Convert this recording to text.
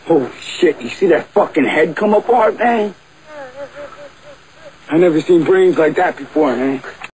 Oh, shit, you see that fucking head come apart, man? I never seen brains like that before, man.